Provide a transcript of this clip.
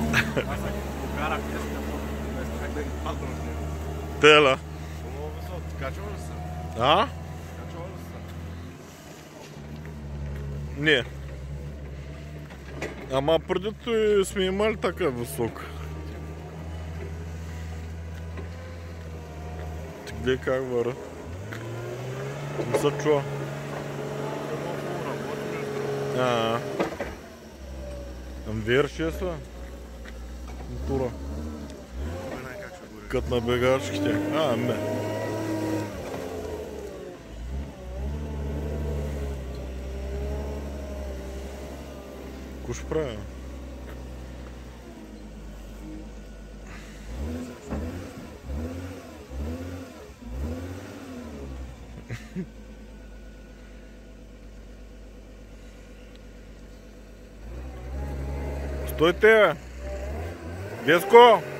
Аз ако покарах днеска, как да ги падна от него. Тела. Много високо. Качвал ли съм? А? Качвал ли съм? Не. Ама преди той сме имали така висока. Ти гледай как върва. Не се чува. Върши са. Мотора. Кът на бегачките. Не. Ко ще правя? Стойте! Веско!